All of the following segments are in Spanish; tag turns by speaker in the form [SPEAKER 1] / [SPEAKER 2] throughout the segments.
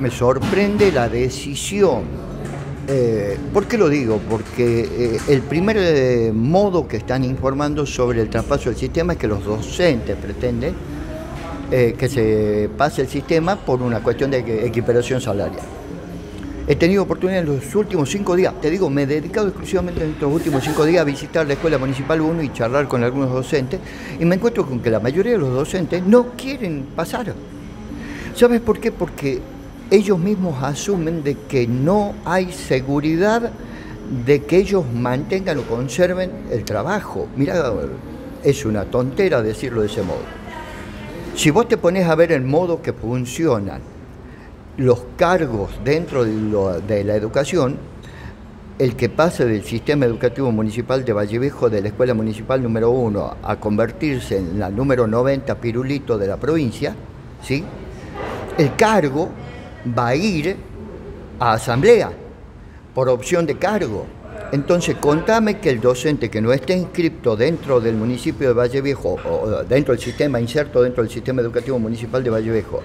[SPEAKER 1] me sorprende la decisión. ¿Por qué lo digo? Porque el primer modo que están informando sobre el traspaso del sistema es que los docentes pretenden que se pase el sistema por una cuestión de equiparación salarial. He tenido oportunidad en los últimos 5 días, te digo, me he dedicado exclusivamente en estos últimos 5 días a visitar la Escuela Municipal 1 y charlar con algunos docentes, y me encuentro con que la mayoría de los docentes no quieren pasar. ¿Sabes por qué? Porque ellos mismos asumen de que no hay seguridad de que ellos mantengan o conserven el trabajo. Mirá, es una tontera decirlo de ese modo. Si vos te pones a ver el modo que funcionan los cargos dentro de la educación, el que pase del sistema educativo municipal de Vallevejo, de la Escuela Municipal número 1, a convertirse en la número 90 Pirulito de la provincia, ¿sí? El cargo va a ir a asamblea por opción de cargo. Entonces, contame que el docente que no esté inscripto dentro del municipio de Vallevejo o dentro del sistema, inserto dentro del sistema educativo municipal de Vallevejo,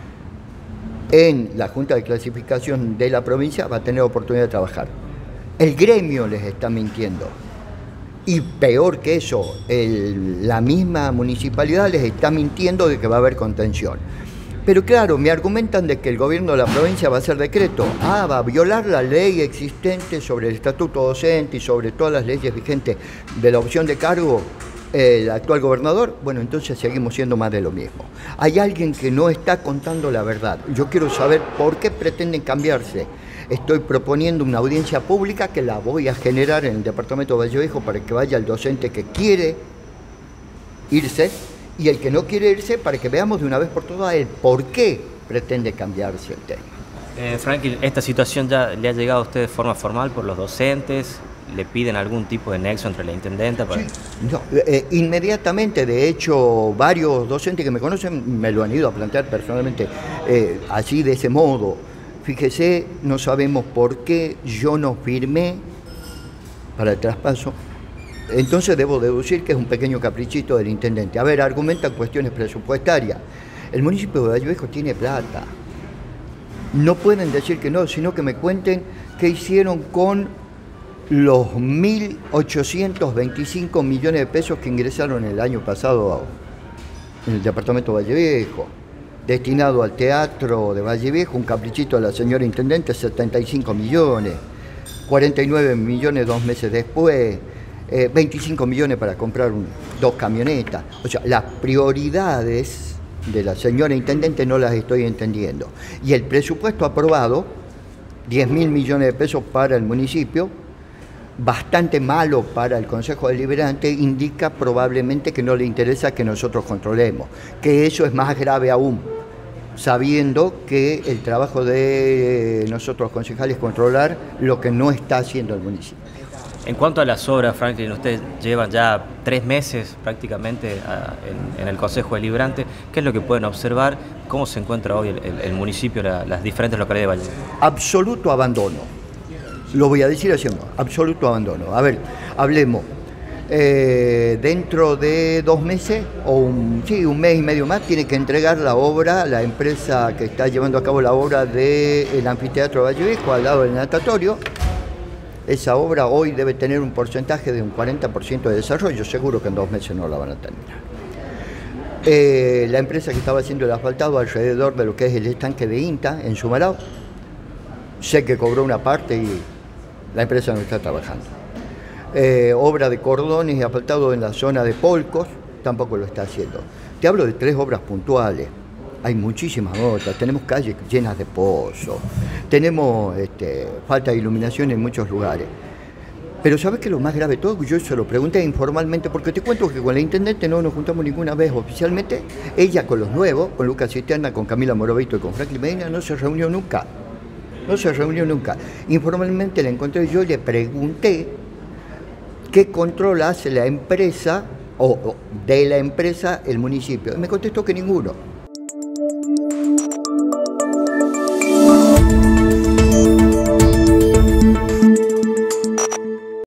[SPEAKER 1] en la Junta de Clasificación de la provincia, va a tener oportunidad de trabajar. El gremio les está mintiendo. Y peor que eso, la misma municipalidad les está mintiendo de que va a haber contención. Pero claro, me argumentan de que el gobierno de la provincia va a hacer decreto. Va a violar la ley existente sobre el estatuto docente y sobre todas las leyes vigentes de la opción de cargo el actual gobernador. Bueno, entonces seguimos siendo más de lo mismo. Hay alguien que no está contando la verdad. Yo quiero saber por qué pretenden cambiarse. Estoy proponiendo una audiencia pública que la voy a generar en el departamento de Vallevejo para que vaya el docente que quiere irse y el que no quiere irse, para que veamos de una vez por todas el por qué pretende cambiarse el tema.
[SPEAKER 2] Franklin, ¿esta situación ya le ha llegado a usted de forma formal por los docentes? ¿Le piden algún tipo de nexo entre la intendenta? Para...
[SPEAKER 1] Sí, no, inmediatamente, de hecho, varios docentes que me conocen me lo han ido a plantear personalmente, así de ese modo. Fíjese, no sabemos por qué yo no firmé para el traspaso. Entonces debo deducir que es un pequeño caprichito del intendente. A ver, argumentan cuestiones presupuestarias. El municipio de Vallevejo tiene plata. No pueden decir que no, sino que me cuenten qué hicieron con los 1.825 millones de pesos que ingresaron el año pasado en el departamento de Vallevejo, destinado al teatro de Vallevejo, un caprichito de la señora intendente, 75 millones, 49 millones 2 meses después, 25 millones para comprar 2 camionetas. O sea, las prioridades de la señora intendente no las estoy entendiendo. Y el presupuesto aprobado, 10.000 millones de pesos para el municipio, bastante malo para el Consejo Deliberante, indica probablemente que no le interesa que nosotros controlemos, que eso es más grave aún, sabiendo que el trabajo de nosotros concejales es controlar lo que no está haciendo el municipio.
[SPEAKER 2] En cuanto a las obras, Franklin, ustedes llevan ya 3 meses prácticamente en el Consejo Deliberante. ¿Qué es lo que pueden observar? ¿Cómo se encuentra hoy el municipio, las diferentes localidades de Valle?
[SPEAKER 1] Absoluto abandono. Lo voy a decir así, absoluto abandono. A ver, hablemos. Dentro de 2 meses, o un mes y medio más, tiene que entregar la obra, la empresa que está llevando a cabo la obra del anfiteatro de Vallevejo, al lado del natatorio. Esa obra hoy debe tener un porcentaje de un 40% de desarrollo, seguro que en 2 meses no la van a terminar. La empresa que estaba haciendo el asfaltado alrededor de lo que es el estanque de INTA, en Sumarao, sé que cobró una parte y la empresa no está trabajando. Obra de cordones y asfaltado en la zona de Polcos, tampoco lo está haciendo. Te hablo de 3 obras puntuales. Hay muchísimas otras, tenemos calles llenas de pozos, tenemos falta de iluminación en muchos lugares. Pero ¿sabes qué es lo más grave de todo? Yo se lo pregunté informalmente, porque te cuento que con la intendente no nos juntamos ninguna vez oficialmente. Ella con los nuevos, con Lucas Cisterna, con Camila Morovito y con Franklin Medina, no se reunió nunca. No se reunió nunca. Informalmente la encontré, yo le pregunté qué control hace la empresa o de la empresa el municipio. Y me contestó que ninguno.